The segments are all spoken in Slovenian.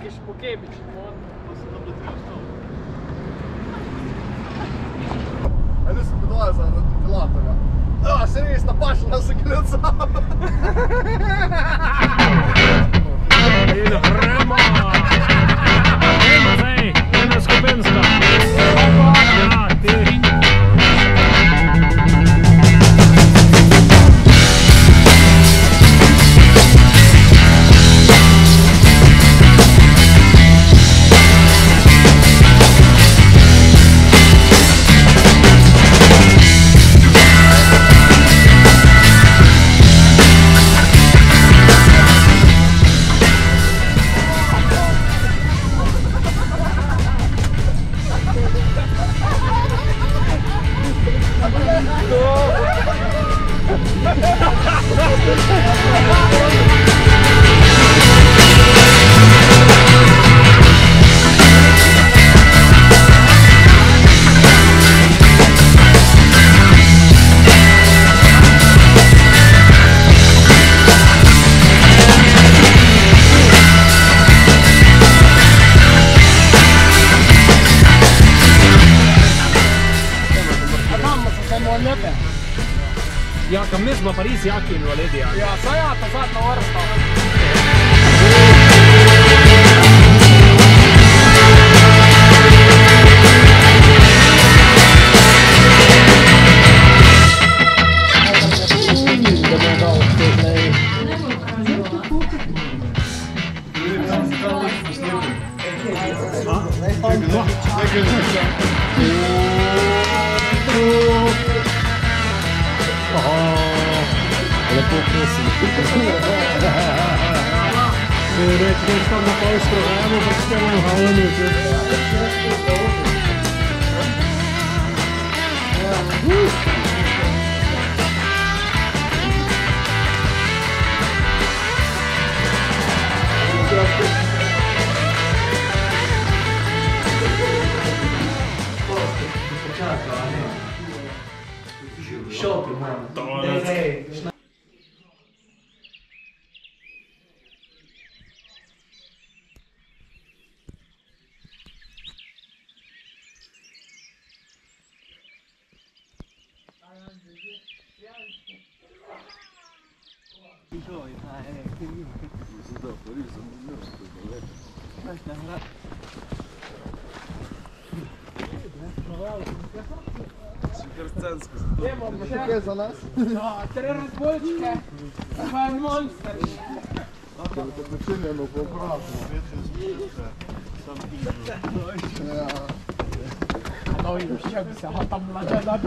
Jakiś Pukiewicz. Ja nyt kun tulee saa ventilaattoria. Se niistä paslassa kyllä saa. Il Rema! Rema sei! Rema Skupenska! Ja, ty! Ja, kan mesmo aparece aqui no Aledia. Ja, sajata sad na orsta. Nyt stanna pois, jag måste ställa en halv minut. Shopping, mano. Що таке за нас? 3 розбойчики. Файн монстр. Починено ну поправку. Ну і ще всього там ладена.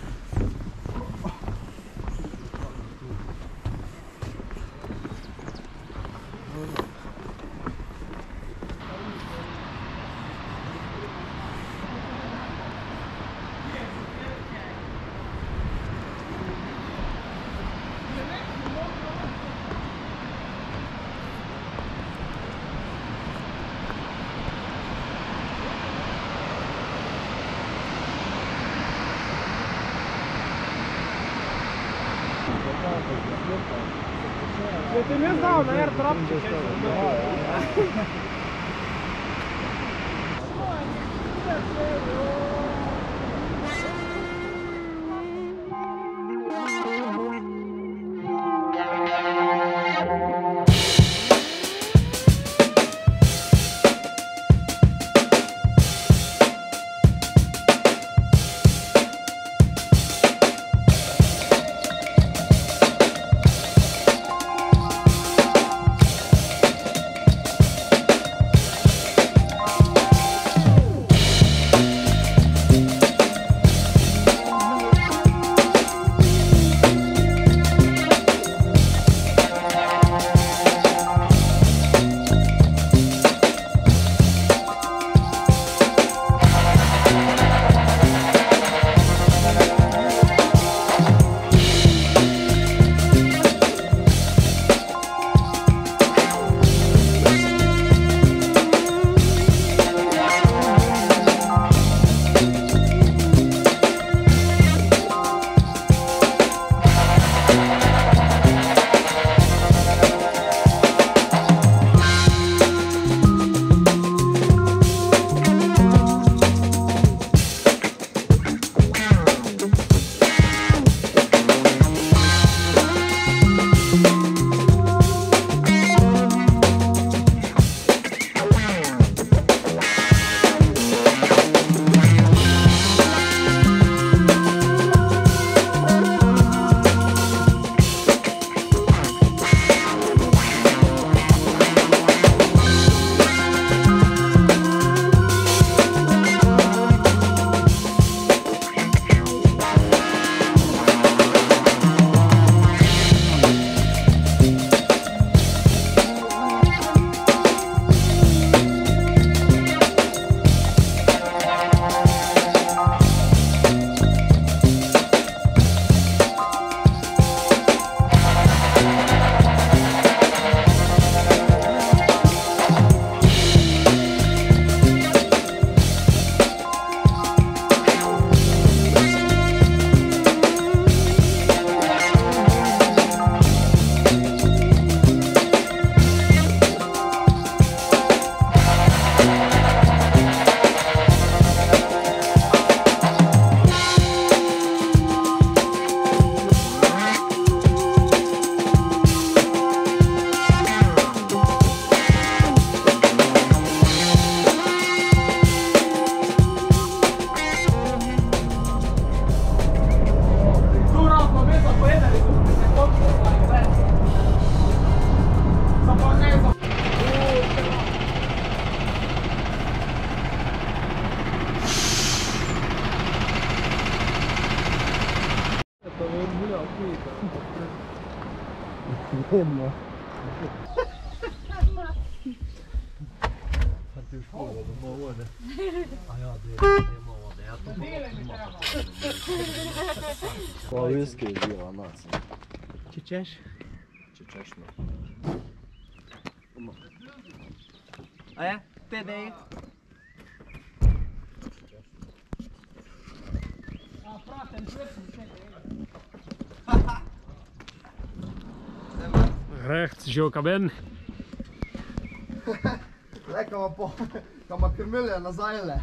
Ти не знав, на аирдропчик. Nemno. Pa viski je bila nas. Čičeš? Čečešno. A je? TD. Rechts, Joka Ben. Le, ka ma krmilja nazaj le.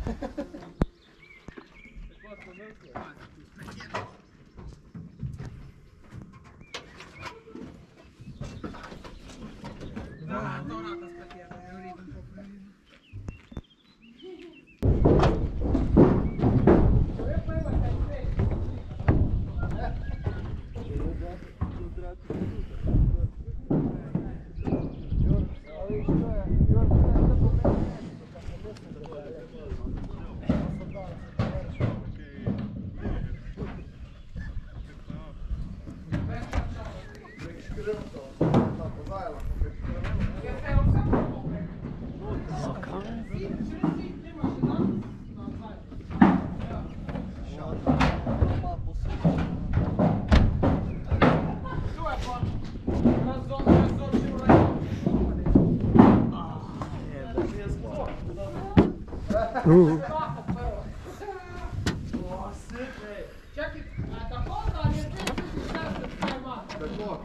Čekaj, tako da je 10 prema. Tako,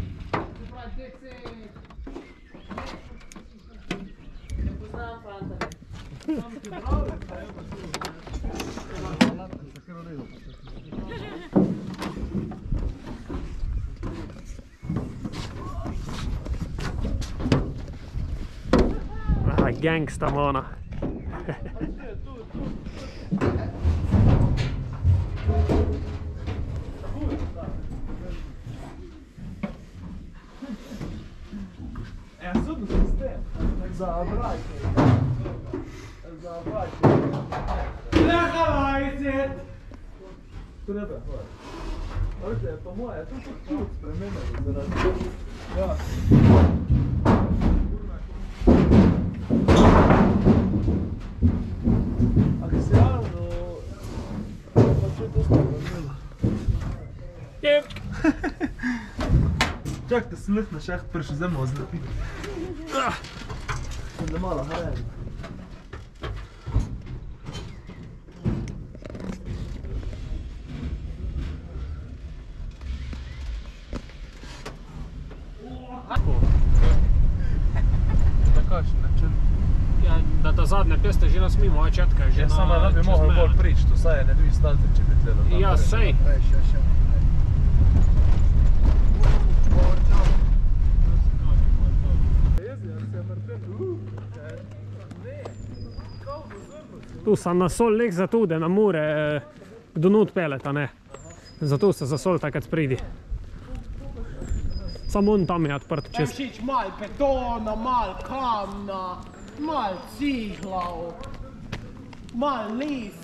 Ne poznam fanta. Vähän gangstamoona. Jep. Čak, da sem na šaht prišel za mozno. da malo hrani. Ja, da ta zadnja pesta že nas mimo očetka. Ja, samo da bi mogel bolj prič, to saj je ne dvi stanze, če bi tlelo tam. Ja, sej. Tu sam na sol lek zato, da nam more kdo not peleta, ne. Zato se za sol takrat pridi. Samo on tam je odprt čez. Pemšič, mal betona, mal kamna, mal ciglav, mal lisk.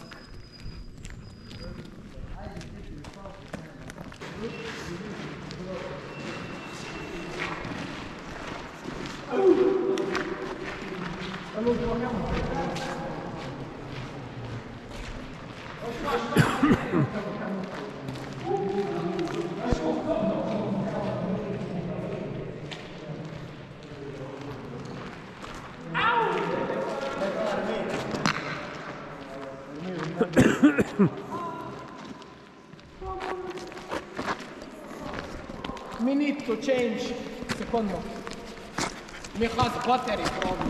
We need to change, secondo. We have battery problem.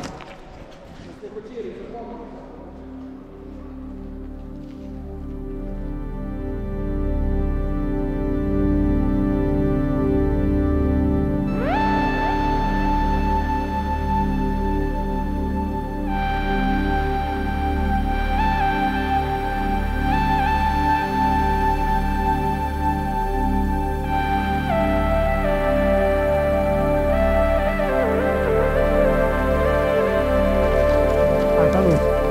Ai, tá louco.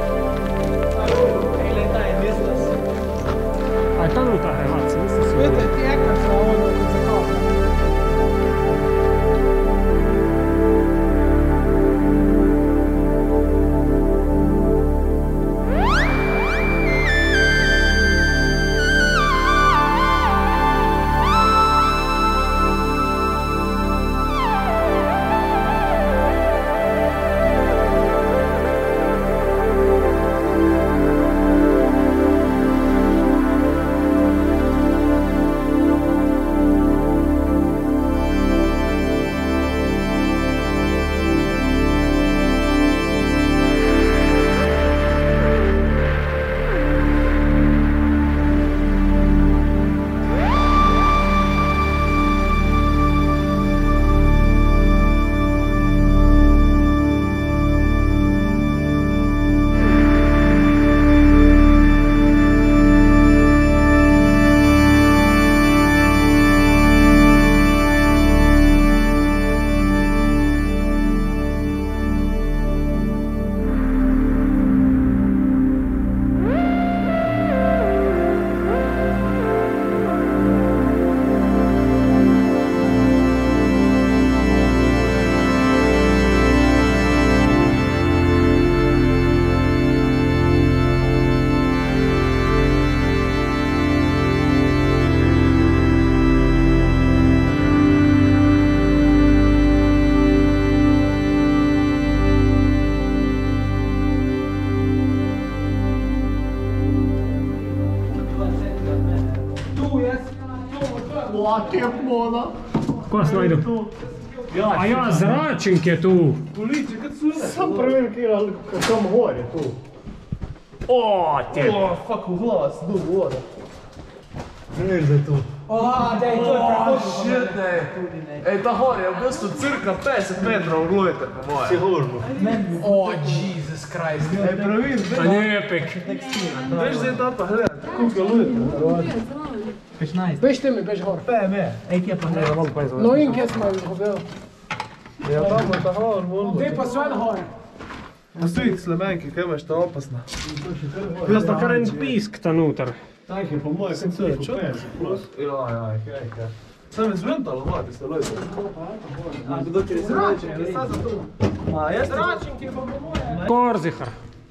tep moda. Ko si najdu? A ja, zračnik je tu. Policija, kad su ne? Sam prvim kiral kam gore tu. O, te. O, fuck, u glas, dug voda. Negdje tu. Da je to je pravo. Shit, ne. Ej, ta hor je v bistvu cirka 50 metrov glujte, po moje. Sigurno. Oh, Jesus Christ. Ej, pravim, A nije epik. veš zdaj ta pa gledaj, koliko je glujte. Bežte mi, bež gor. No in kje smo izgubili? Ja, tamo je ta hor, volno. Gdje pa sve na gore? Pa stojit slemenki, kaj imaš ta opasna. Jaz da kar en pisk ta nutar. Tak je po moje sam cirka 50 plus. Ja, kaj. Sam je zventalo, mati ste lojte. Zračnik je sad za tu. A, jeste? Zračnik je pa po moje. Korzihar.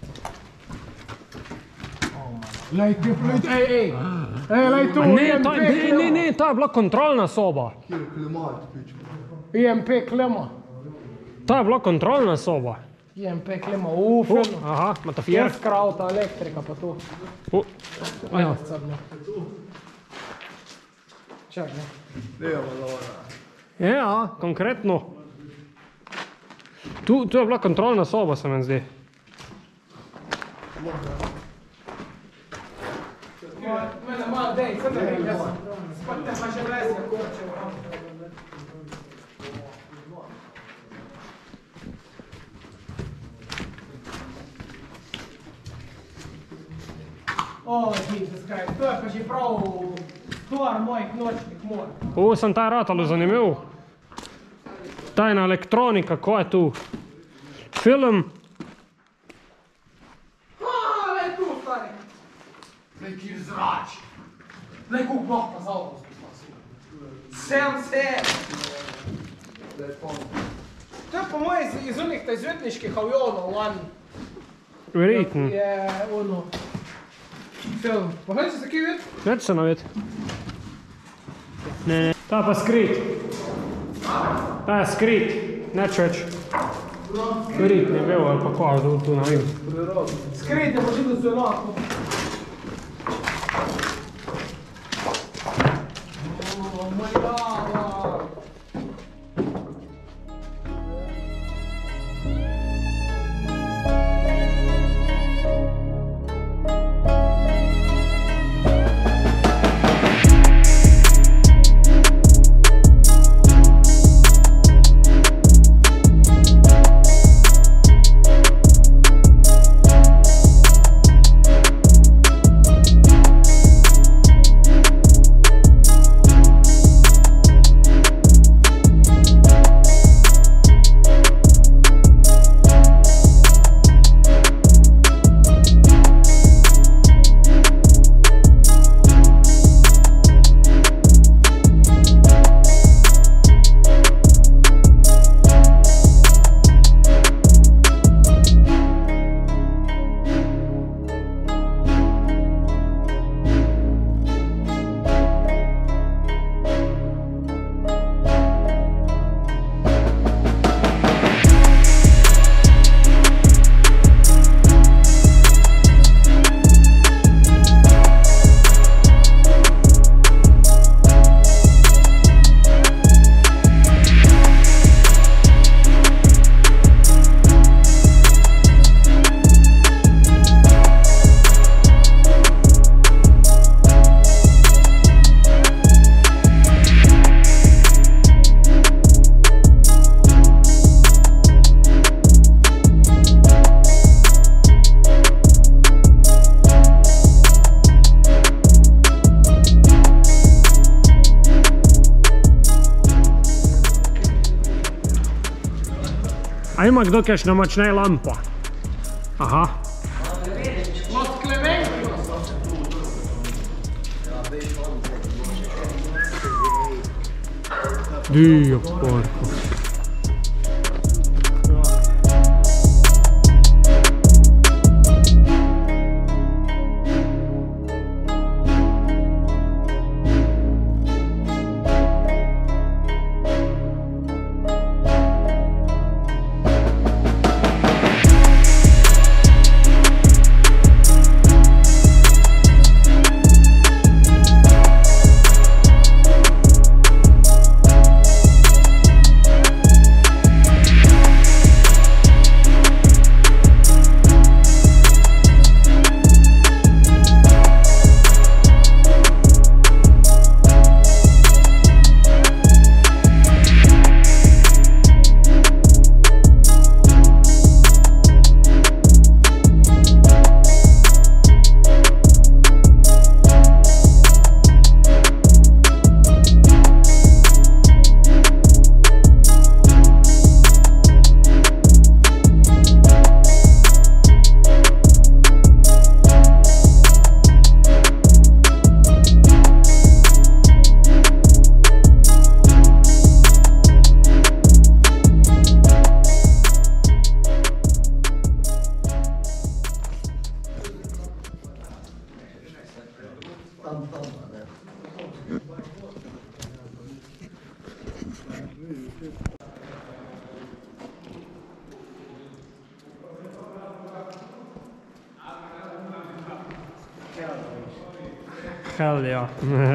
Lej, ej. Ej, lej tu. Ne, to je bila kontrolna soba. Kjer klimat pičko. IMP klema. To je bila kontrolna soba. IMP klema, film. Aha, matafijer. Krauta, elektrika pa tu. Aja. Čak, ne. Nema lora. Ja, konkretno. Tu je bila kontrolna soba, se meni zdi. Mene malo, dej, sad ne vem, jaz spate pa še vlezga korče. O, Jesus Christ, to je pa že prav stvar mojih nočnih mor. Ovo sam taj ratalo zanimiv. Tajna elektronika, ko je tu? Film. Lej tu, stari. Lej kjer zrač. Lej kuk noh pa za ovo spasilo. To je po moje iz onih taj izvetniških avionov, van. Verjetno. Je ono... Film. Pa hajde se kje vid? Neće se navet. Ne. Ta pa skrit. Ta je skrit. Neću već. Skrit ne bio, ali pa ko, tu navim. Skrit, ne može da su onako. A ima kdo kakšna močneja lampa? Aha. Od Klemenki. Dio porco. hell, ja.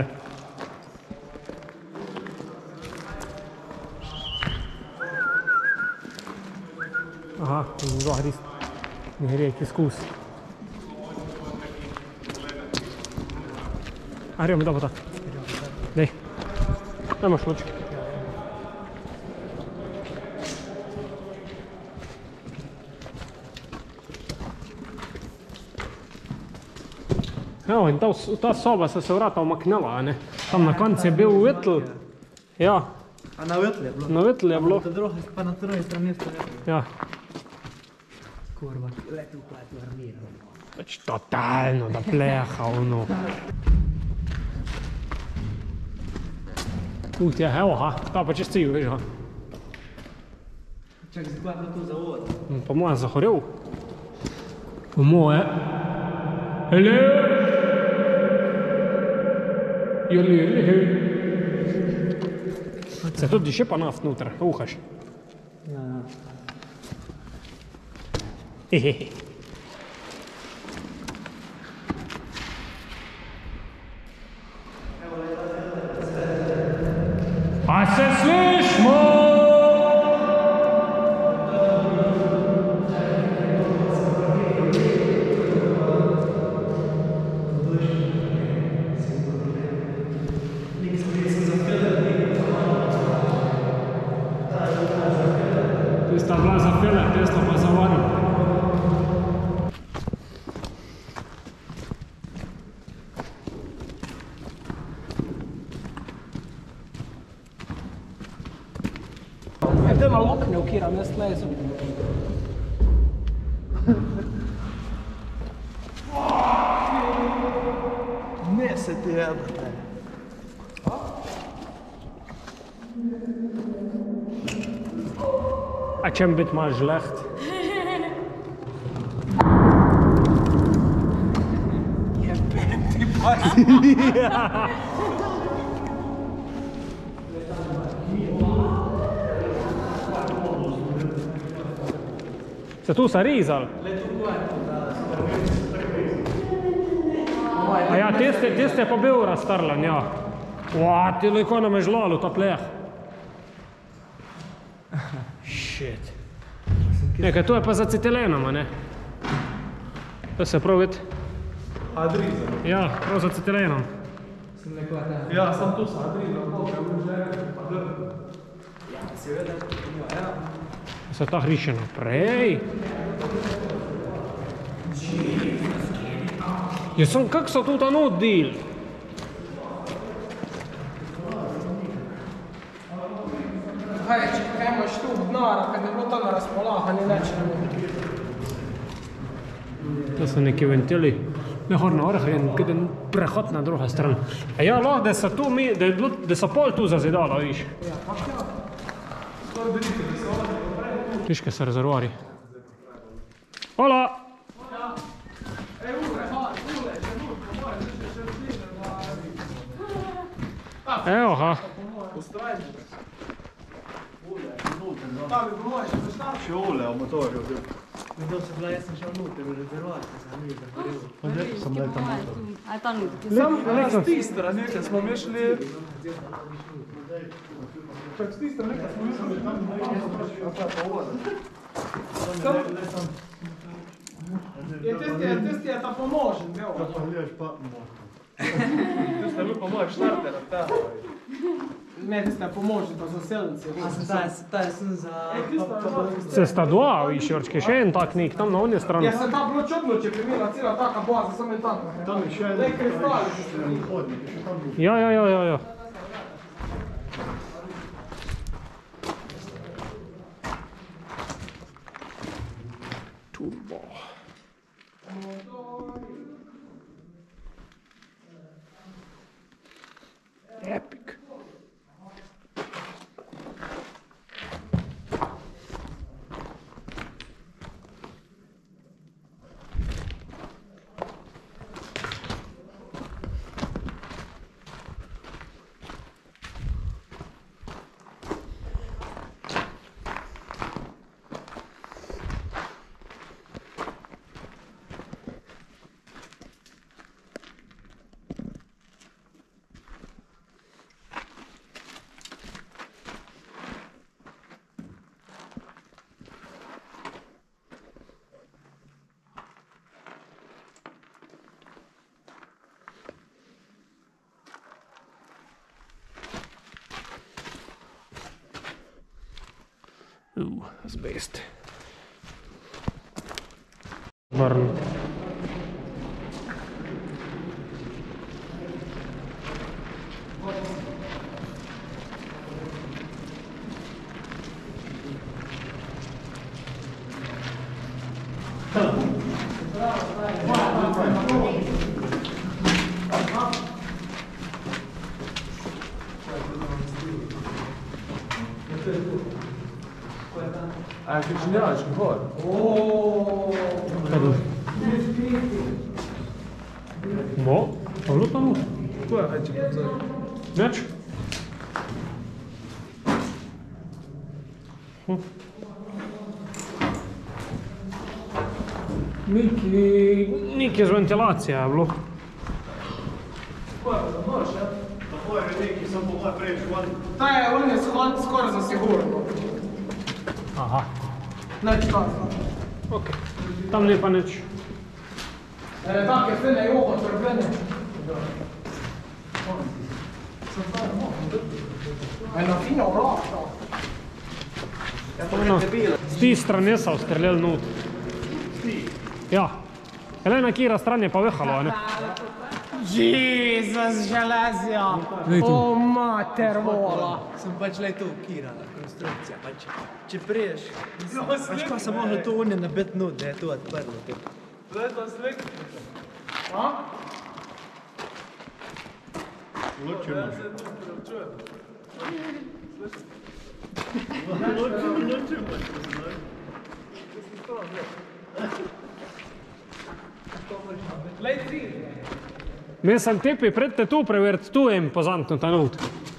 Aha, gor ne gre izkus. Arjo mi dobro. Dej. Nemaš lučke. Evo, in ta soba se vrata omaknila, ne? Tam na koncu je bil vitl. Ja. A na vitl je bilo? Na vitl je bilo. Pa na drugi strani isto je. Ja. Kurva, leti v plati armirano. Pač totalno, da pleha, ono. Ti je, evo, ha, ta pa čez ciju, veš, ha. Čak, zakaj je to zavod? Po mojem zahorel. Po moje. Hello! Se tudi še pa naft nutra, uhaš. Ja, ja. Hehehe. A se slišmo! Tista bila za fele, testa pa za varno. Dema lokne ukiram, jaz lezu. Ne se ti jebate. A čem biti malo žleht? Jebem ti pa. Se tu sa rizal? A ja, tiste je pa bil raztrlan, ja. Ua, ti lejko nam je žlalo, ta pleh. Shit. Nekaj, to je pa za citilenama, ne? To se prav vidi. Adriza. Ja, prav za citilenom. Sem nekaj ta. Ja, sam tu sa Adriza, dobro, je bil želj, pa drn. Ja, seveda, ja. Se ta hriše naprej. Ja, sam, kak so tu ta nudili? Kaj, če imaš tu denara, kad je bilo to na razpolaganju, neče. To so neki ventili. Mejor na vrh je en prehod na druga stran. A ja, lahko, da so tu mi, da so pol tu zazidala, viš. Ja, pa ja. Viš, kaj so rezervoari. Hola! Evo, ha. Še ule v motorju. Kdo se bila, jaz sem šel noter v rezervat, sem videl. Sem le tam. A je tam Sam, s ti strani, kad smo mi šli... Čak, s ti strani, kad smo mi šli tam, Tisti je ta pomožen, evo. Pa gledaš pa, tu ste mi pa moj štarter, ta. Ne, tisti je pomožen, pa za selnice. A ta je sem za... Se sta dva, viš, Jorčke, še en tak nek, tam na onje strani. Ja, se ta bilo čudno, če bi imela cijela taka baza, samo en tak. tam je še en Daj kristali. hodnik, še tam bil. Ja. Turbo. Epic. Azbest. Barn. Anche ci andaš, gor. Mo, lutamo. Ko je več pozor? Neč? Neki z ventilacija je bilo. Ko je da moraš, ja? Tako je neki, sam po moj prej švan. Ta je, on je skoraj za sigurno. Aha, Neč tako. ok. Tam ni pa neč. Take fine juho trpene. Eno fino vlašta. S ti strane so streljali not. Ja. Le na kira stran je pa vehalo, ne? Jezus, železja. O, mater vola. Sem pač le to ukirala, konstrukcija. Pač, če priješ, pač pa sem mogla to unje nabiti not, da je to odprlo. Zdaj to slik. A? Ločeno. Mislim, tepi predte tu preveriti, tu je impozantno ta not.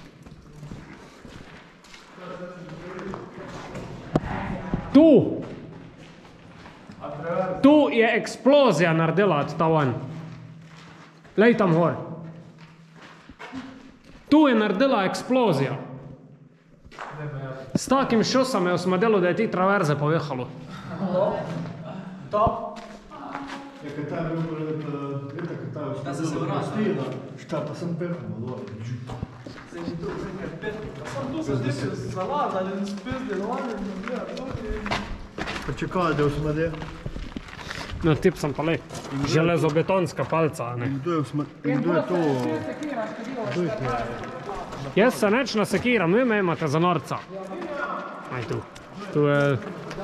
Tu! Tu je eksplozija naredila ta van. Lej tam gor. Tu je naredila eksplozija. S takim šosam je osmadelo, da je ti traverze povehalo. Top. Ja, kad ta je bil pored, vete, kad ta je uspostila, šta pa sem pehal dole. Zdaj že tu nekaj pet. Sam tu se tipi zalazali in spizdili, oni Pa čekali, da usmade. No, tip sem pa lej. Železobetonska palca, ne. In kdo je to? Kdo jih je? Jaz se neč nasekiram, vi me imate za norca. Aj tu. Tu je...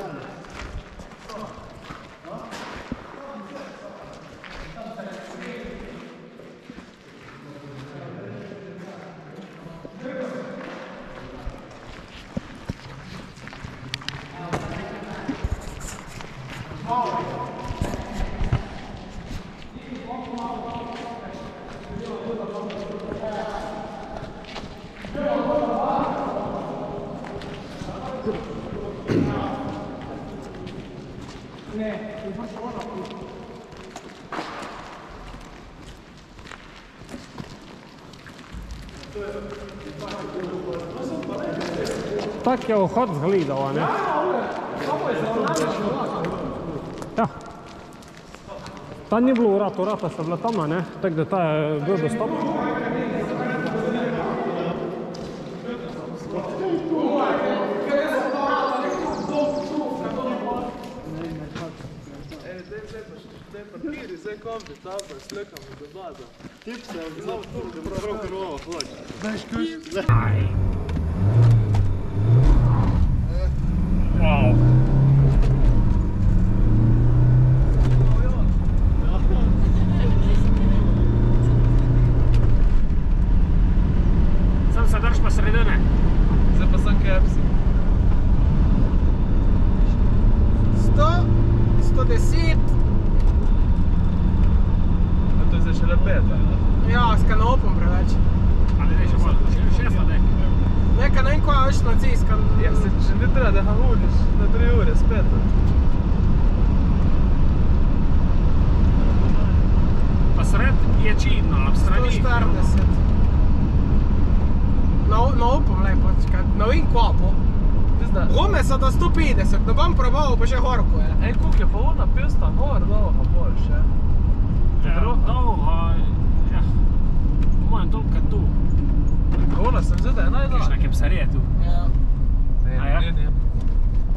Tak je vhod zgledal, ne? Ja. Ta ni bilo vrata sta bila tam, ne? Tako da ta je bil dostop. zdaj kombi, ta pa slikamo za baza. Tip se je znal tu, da prav krvavo hlač. Znaš kuš? Wow. Sam se drž pa sredine. Zdaj pa sam KFC. 100, 110. A to je zdaj šele peta. Ja, s kanopom preveč. Ali ne še malo, šesta nek. Neka ne vem koja je očno ciska. Ja, se če ne treba da hahuliš na 3 ure s peta. Pa sred je čidno, ob strani. 140. Na upom lepo, ne vem koliko. Gume so do 150, ne bom probal, pa še horko je. Ej, koliko je pa ona pista gor dolga boljš, ja? Dolgo, ja. Po mojem toliko tu. Ona sem zdaj, da je najdala. Kiš nekem sarije tu. Ja. Ne, A ja? ne.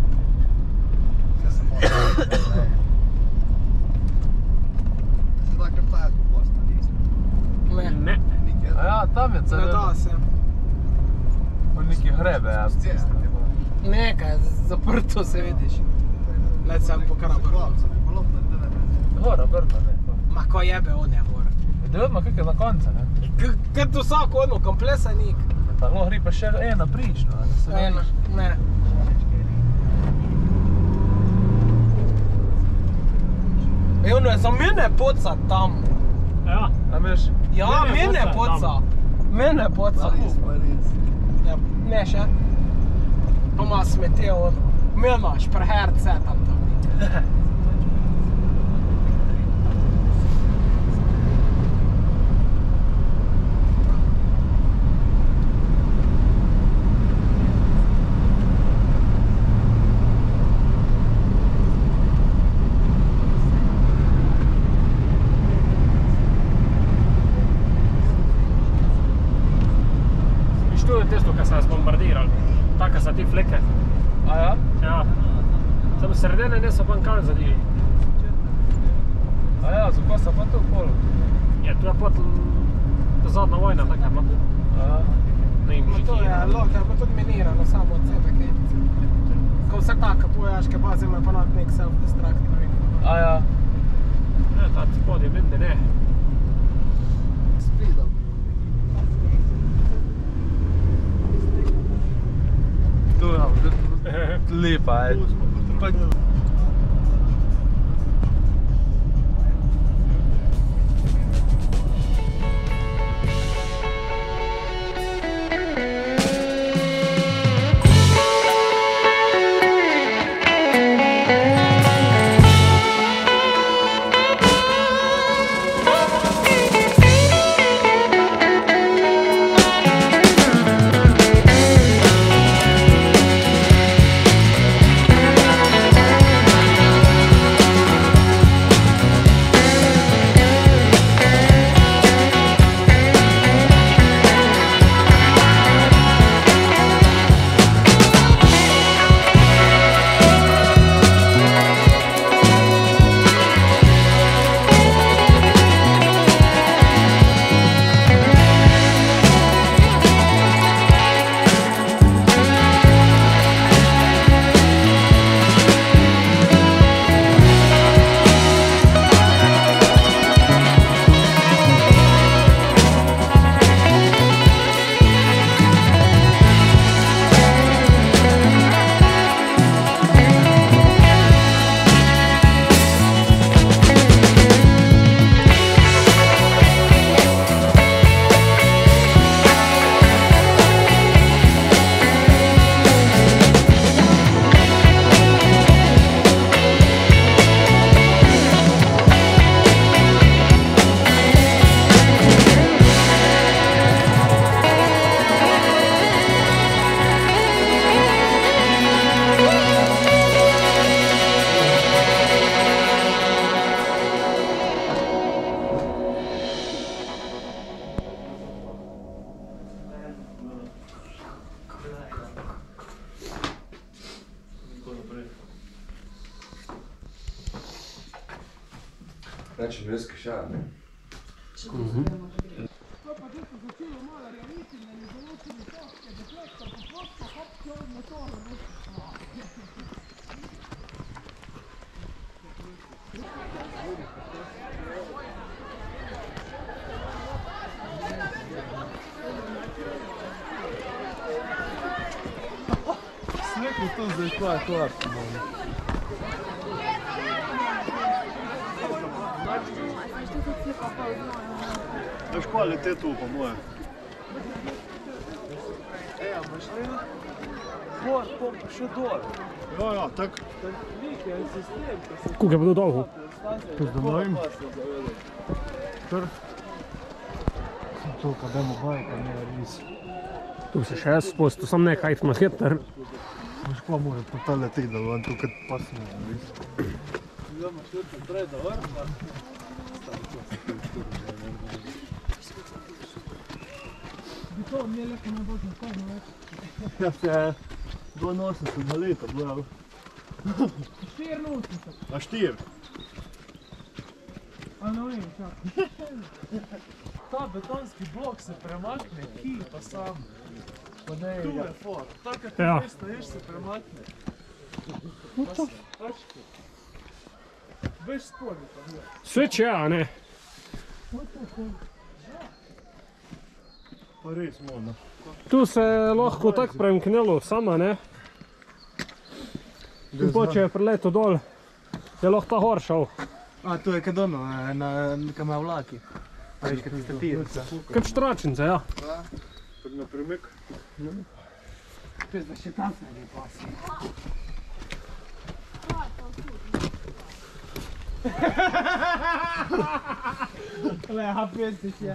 Seda kar tako posta nisto. Ne, Ne. Nikjer. a ja, tam je Ne crveno. da se. Pa neki hrebe, ja. Cesta. Nekaj, zaprto se vidiš. Led sam po karabrnu. Klapca, polotne dene. Gora, Brna, ne. Ma ko jebe on je gor. Da vidimo kak je na koncu, ne. Kad tu vsako ono, komplesa nik. Pa lahko gre pa še ena prično, ne se Ena, ne. E ono je za mene poca tam. Ja. A veš, Ja, Mene mene poca poca. tam. Mene poca. Pariz. Ja, ne še. Pa ima smetje ono. Mena, špreherce tam tam. Viš tu je tisto, kad sam zbombardiral. Taka sa ti fleke. a ja? Ja. Samo sredine niso bankali zadeli. A ja, zakaj sta pa tu pol? Je, tu je pot zadnja vojna taka bila. A ja. Ne vem, Ma to je, lahko je pa tudi minirano samo od sebe, kaj. Ko vse tako vojaške baze imajo pa nek self-destruct, ne vem. A ja. Ne, ta spod je mende, ne. Speedom. Tu je, lepa je. Tu smo Pa, potrebili. Znači, mjeska šar, ne? Slikno tu zdaj koja je kvar. Veš koja lete tu po moje? a imaš ne? Gor, pom pa še dol. Ja, tak. Nek je en sistem, ko se Koliko je bilo dolgo? To zdaj ne vem. Kar. To, kad damo bajka, ne res. Tu se še spust, tu sam nekaj na hitler. Veš koja mora pa ta leti, da vam tu kad pasne, res. idemo še naprej do vrha. Bi to mi je lepo najbolj znakovno več. Ja se 82 leta, bral. A štir. A ne vem, čak. Ta betonski blok se premakne, ki pa sam. Pa ne, tu je for. Tako kad Ja. ti stojiš se premakne. Tački. Veš spodnji pa gledaj. Sveč je, a ne? Pa res modno. Tu se je lahko tako premknilo sama, ne? In poče je priletel dol, je lahko ta gor šel. A, to je kad ono, kad ima vlaki. Veš, kad ti stativica. Kot štračnice, ja. Tak na premik. Pizda, še tam se ne pasi. Le, a pizdiš je.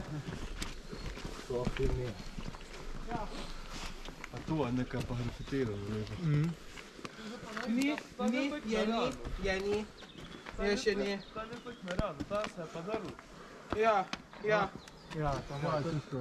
A tu je neka pa grafitirana. Ni, je še ni. Ta ne tako neravno, ta se je pa drl. Ja, ja. Ja, tam je čisto.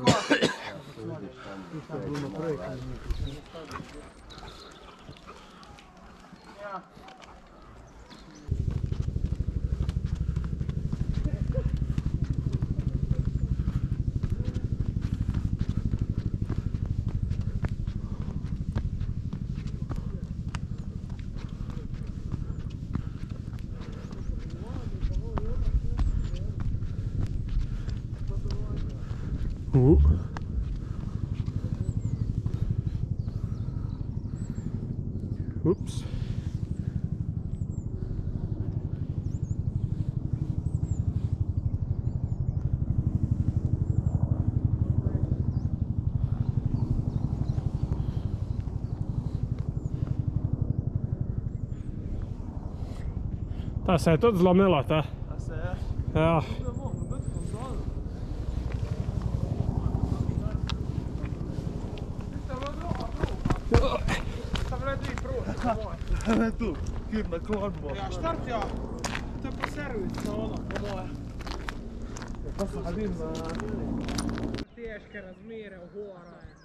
Ups. Ta se je tudi zlomila, ta. A se je? Ja. Tu je moglo biti kontrol. Tam le dvih proti. Ne tu, kjer na klonbo. Ja, štart ja. To je pa servis na ono, po moje. Pa se hadim na... Teške razmere, gora je.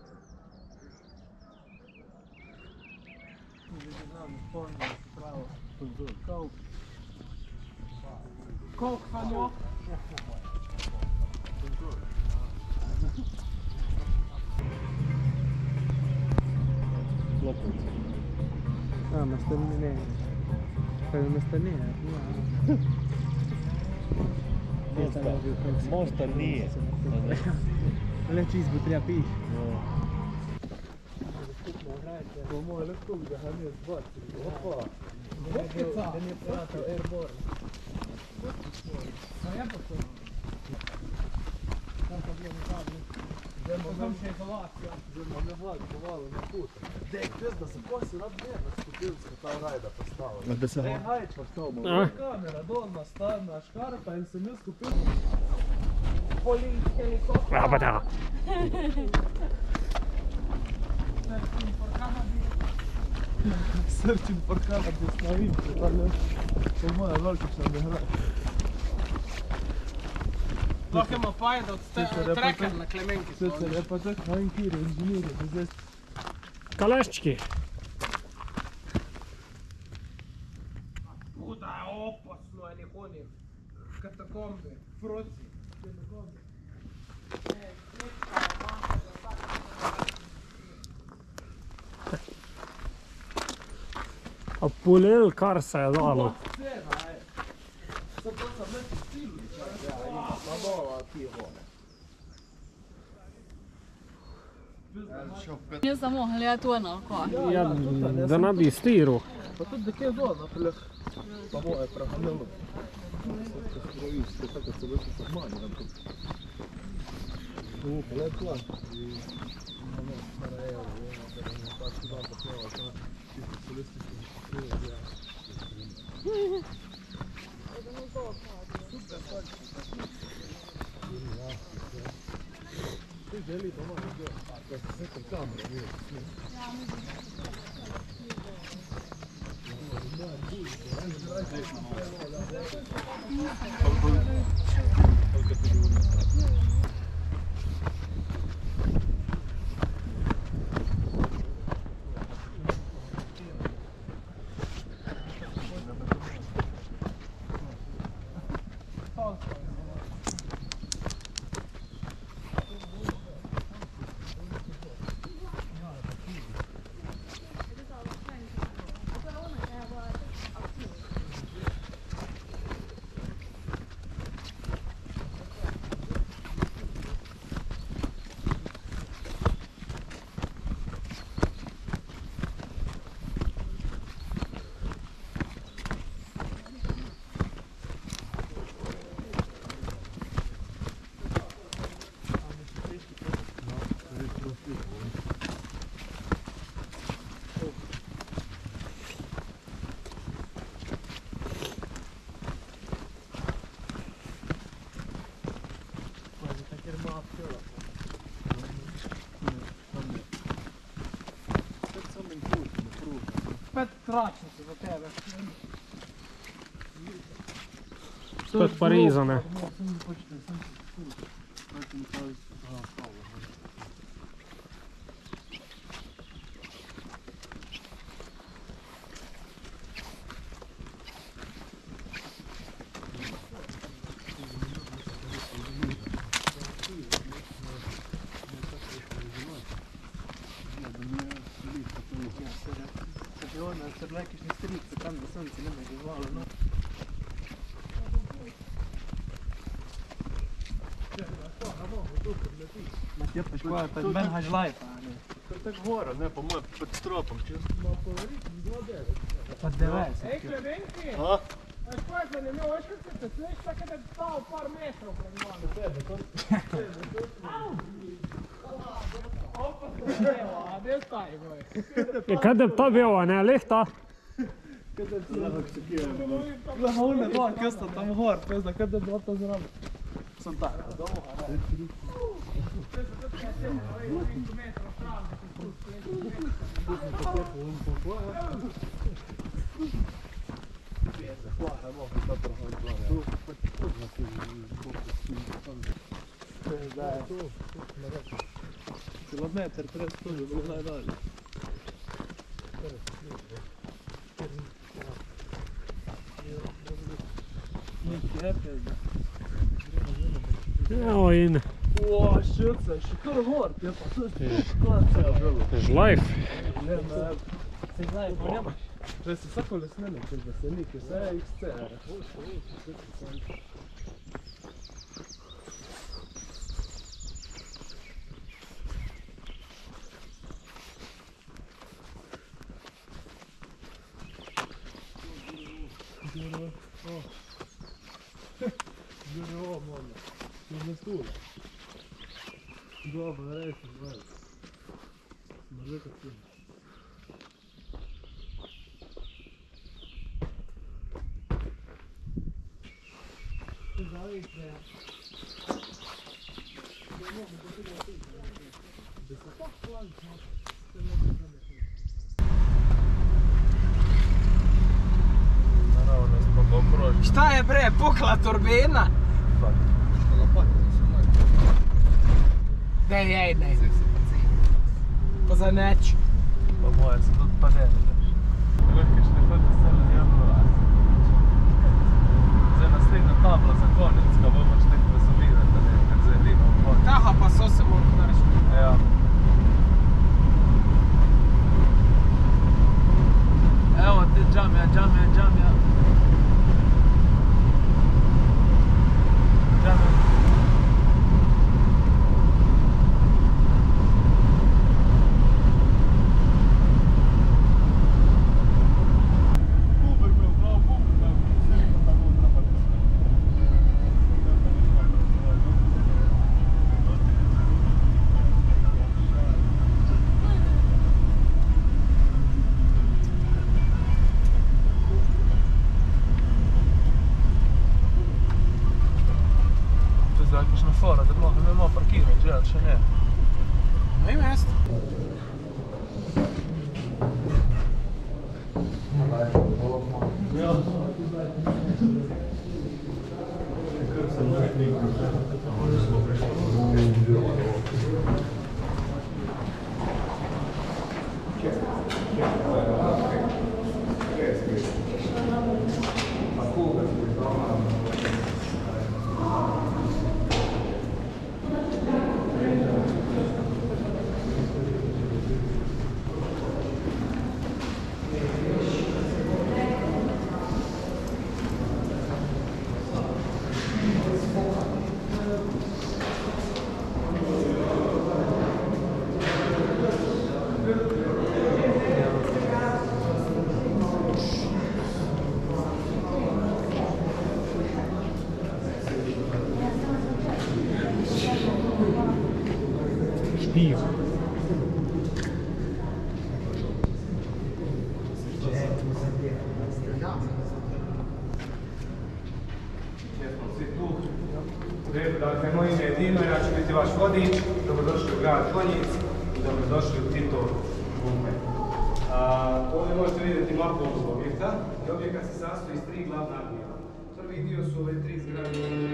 Koliko samo? Ah, ma sta ne. Ma sta ne. Mosta nije. Le čist bo treba piš. Po moje lahko bi ga ne zbacili. Opa. Da mi je pratal Airborne. A ja pa to. Tam pa bilo nekadno. Tam še izolacija. Zdaj me vlak povalo na put. Dej, pizda, zakaj si rad ne na skutilsko ta rajda postavil? Da se Dej, hajč pa to bo. A? Kamera dolna stavna škarpa in sem jaz kupil. Ja, pa da. Srčin parkana bi slavim, po moje logično ne hra. Lahko ima pajda od treker na Klemenki. Sicer je pa tako manjkiri inženirji, da zdaj Kaleščki. Kuda je opasno, ali hodim. Katakombe, froci. A polel, kar se je dalo. Jaz samo gledati to na oko. Ja, da ne bi stiru. pa tudi da kje dol naprej. Pa moje prehanilo. tračnicu za tebe. To je od Pariza, ne? Тепаш koja je manhaj life, a ne. Так гора, не, по-моєму, під стропом, чесно. Pa 90. Ej, Klemenki! A? Znaš koja je zanimljivo, veš kad se te sneš, tako da je stao par metrov pred vama. Opa, evo, a gdje staje, boj? Kaj da ta bila, ne, lehta? Gleda one dol, kasta tam gor, pezda, kad da bi to zraven. Sam tako, dobro, ne. Kilometar pred studio, bilo najdalje. Neki je pezda. Evo in О, šuca, šikar gor, tjepa, to je škoda bilo. žlajf. Ne, ne, se znaje, pa nemaš. Če se svako lesnene, če da se nike, sve je XCR. Здорово, мама. Ти не стула. Добре, рейси, знаю. Смотри, как ты. Ты завис, да. Šta je bre, pukla turbina? Ne, jej, ne. Pa za neću. Pa moje se тут паде, знаєш. Легко ж не ходить сильно явно раз. Це наслідна табла законницька, ви можете розуміти, як взагалі на вході. Kaha pa sose mogu naći. Ja. Evo ti džamija, džamija, džamija. Džamija. Fora, da morre mesmo ao parquinho, já, Chanel. Ne mjesto. Špiju. Dakle, moje ime je Dino, ja ću biti vaš vodič. Dobrodošli u grad Konjic i dobrodošli u Titov Gumbe. Ovdje možete vidjeti mapu ovog objekta. I objekat se sastoji iz 3 glavna dijela. Prvi dio su ove 3 zgrade.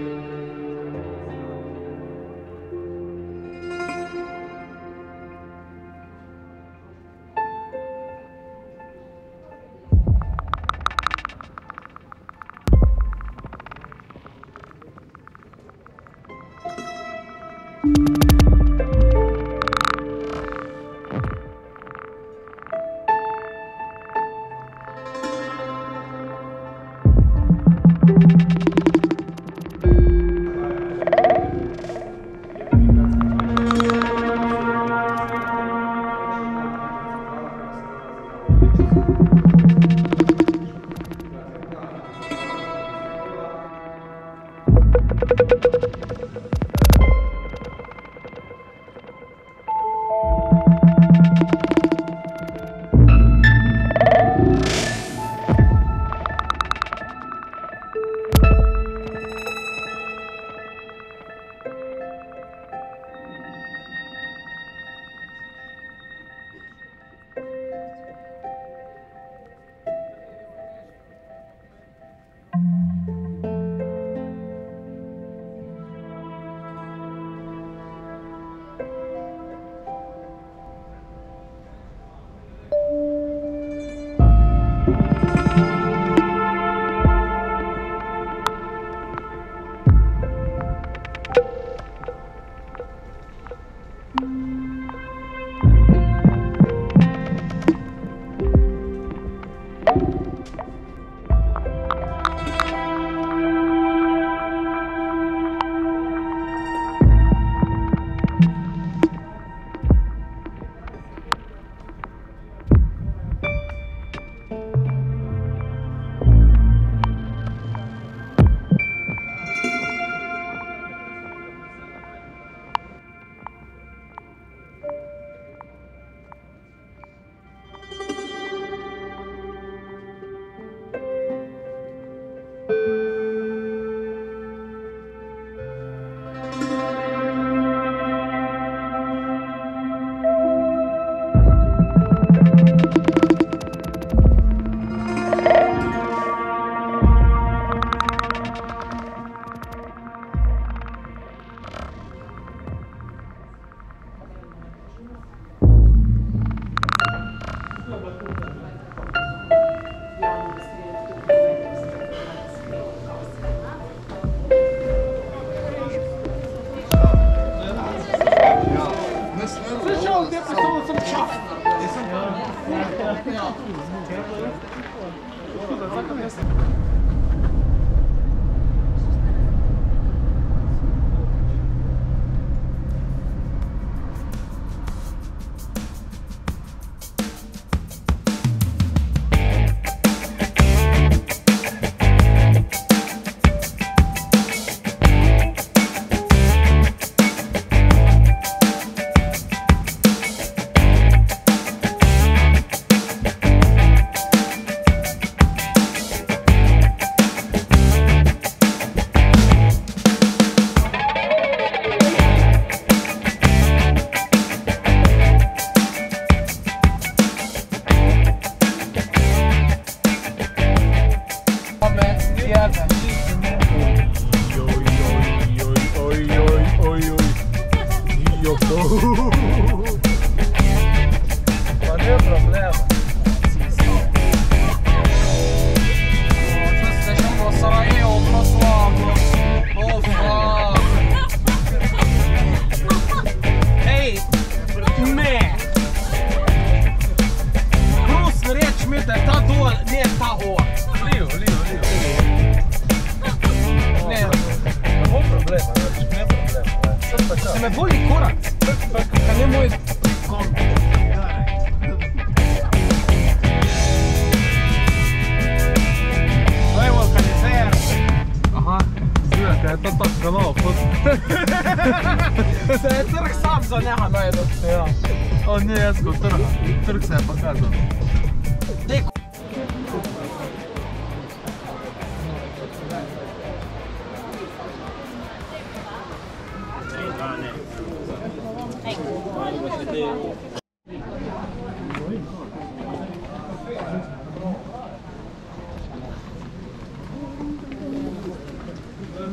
Trg se je pokazal.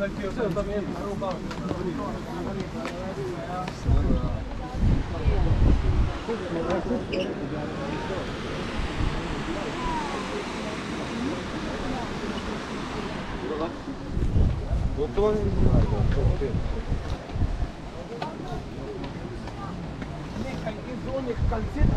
nekje vse tam je roba. Nekaj iz onih kalceta.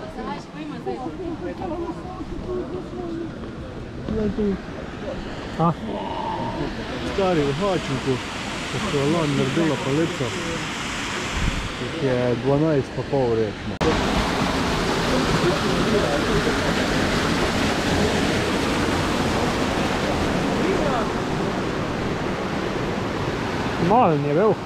Stari v Hačinku, ko so lan naredila palico, jih je 12,5 recimo. Malen je bil.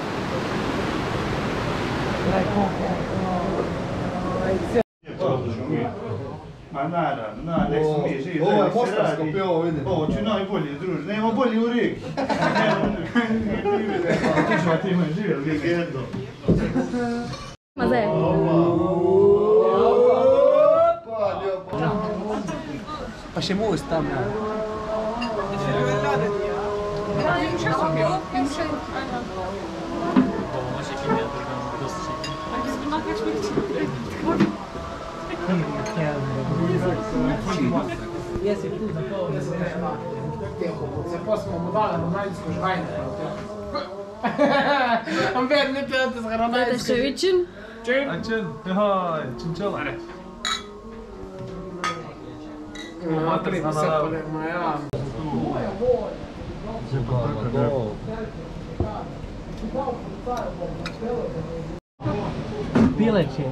Ma naravno, nek smo mi živi. Ovo je mostarsko pivo, vidim. Ovo će najbolje druži, nema bolji u Rigi. Tišva ti imaš žive legendu. Ma zdaj. Pa še most tam, ja. Jesi tu za to, da se nema tempo, se pa smo mu dali ronaldijsko žgajno. On ved ne pijate z ronaldijsko. Še vičin? A čin? Jaj, činčela. Matri, da se polemo, ja. Pileće.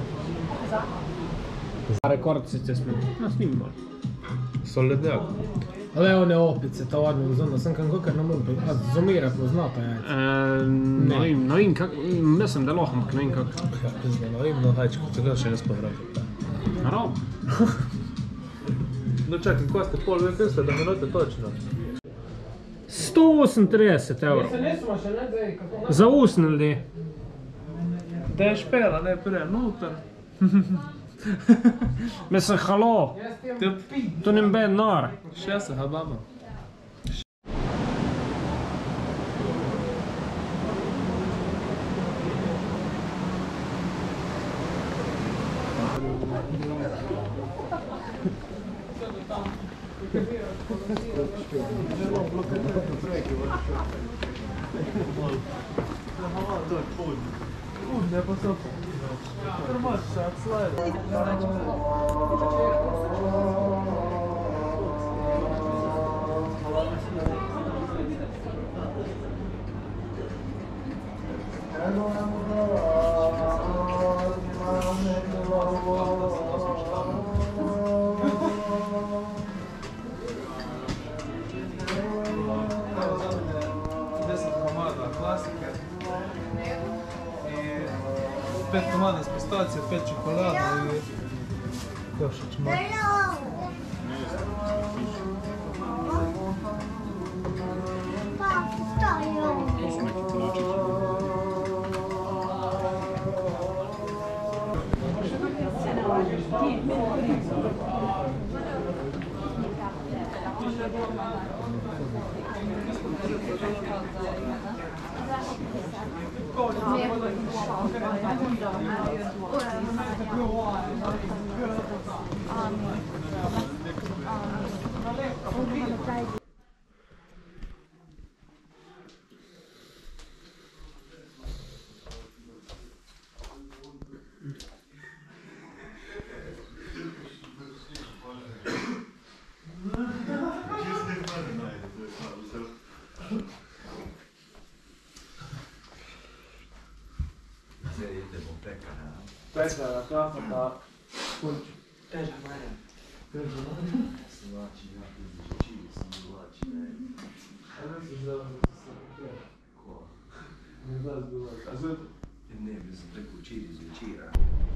Rekordcice smo snimali. Solednjak. Ale one opice, to odmah uzmano, sam kam kakar ne mogu, a zomira poznata jajca. Ne vem kak, mislim da lahko, ampak ne vem kak. Ja, pizda, no vem, no Hačku, tega še ne smo vrali. Naravno. No čakaj, ko ste pol, vem, kaj ste, da minute točno? 138 evrov. Se nismo še ne zdaj, kako Za usne ljudi. Da je špela, ne prej, noter. Mislim, halo, to nem ben nar. Še se habama. Ne pa so. Trmaš, šak slajde. Klasike. I 5 komada s pistacije, 5 čokolada i košić maka. Pekara, kafata, punč. Težak Marjan. Ne bi se tako učili zvečera.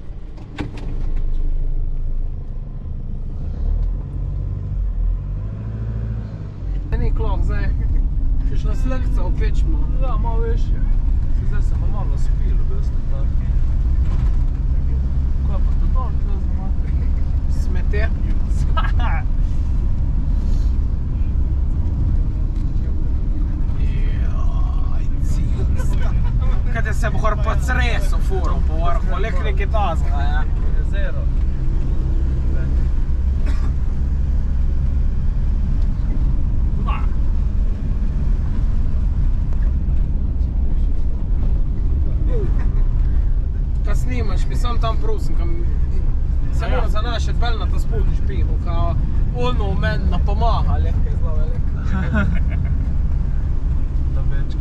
Ni klok, zdaj šiš na slekca opečemo. Ja, malo više. Zdaj sem malo spil, v bistvu tako. Kaj pa to dol, to znamo? Smete. pazzesco furo, porco, le che tasca, Zero. Kad snimaš, mi sam tam prosim, se mora zanašati vel na ta spodnji špihu, kao ono meni napomaha, lehka izlove, lehka. Da večki.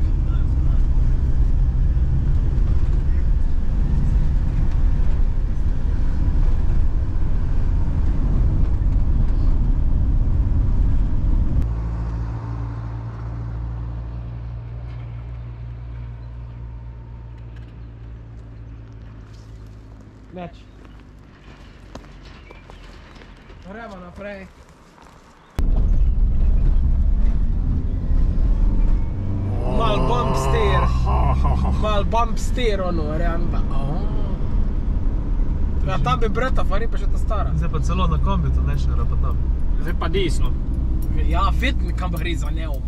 Več. Gremo naprej. Mal bump steer ono, verjam pa. Ja, ta bi breta, fari pa še ta stara. Zdaj pa celo na kombitu nečnera pa tam. Zdaj pa diesel. Ja, vidno kam gre za njom.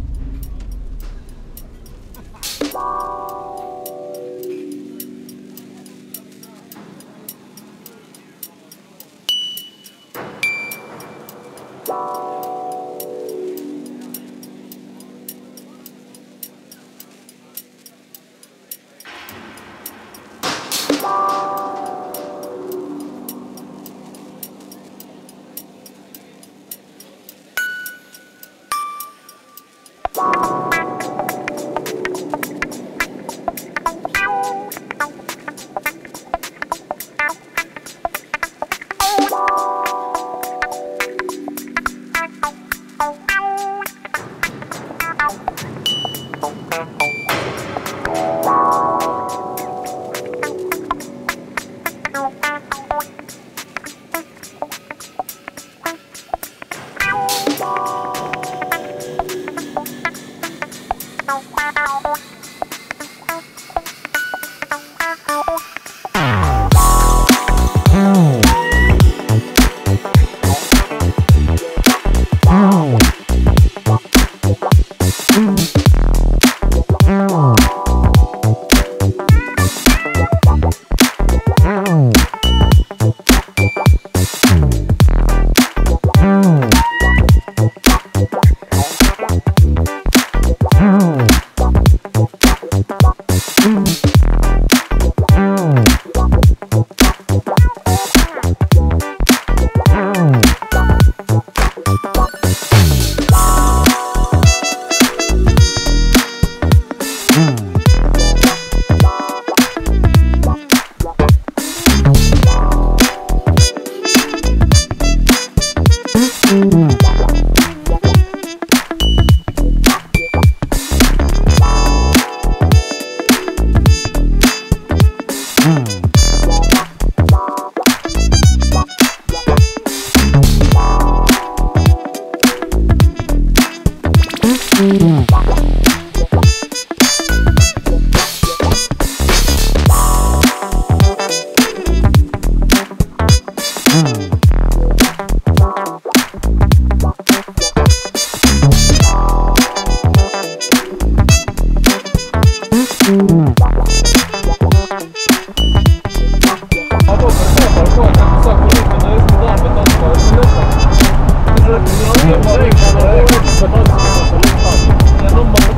Ja, non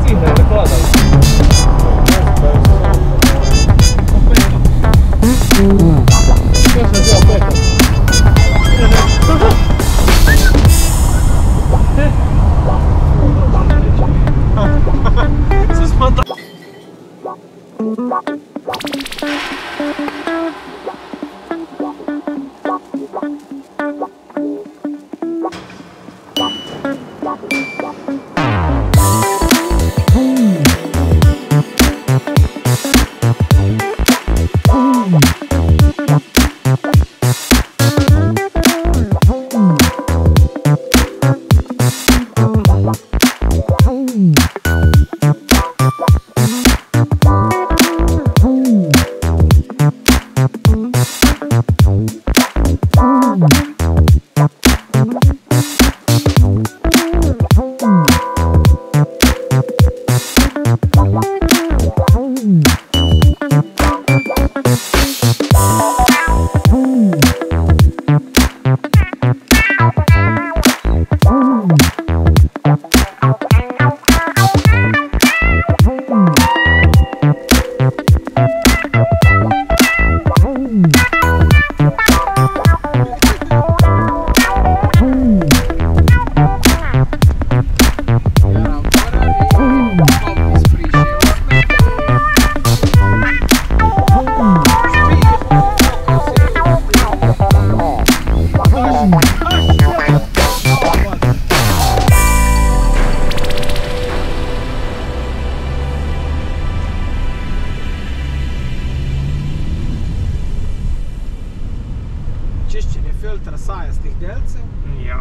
filtra sajastih delcev. Ja.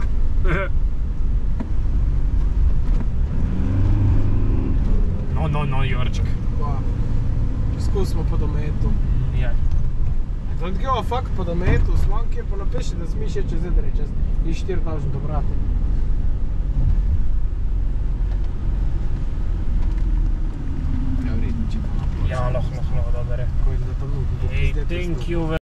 No, Jurček. Pa skusimo po dometu. Ja. Don't give a fuck po dometu, slanke pa napiši, da smiš je čez Idrij, čez i 4000 dobrati. Ja, vredno, če pa napiši. Ja, lahko, dobro je. Koji da tam nudu, Hey, thank you.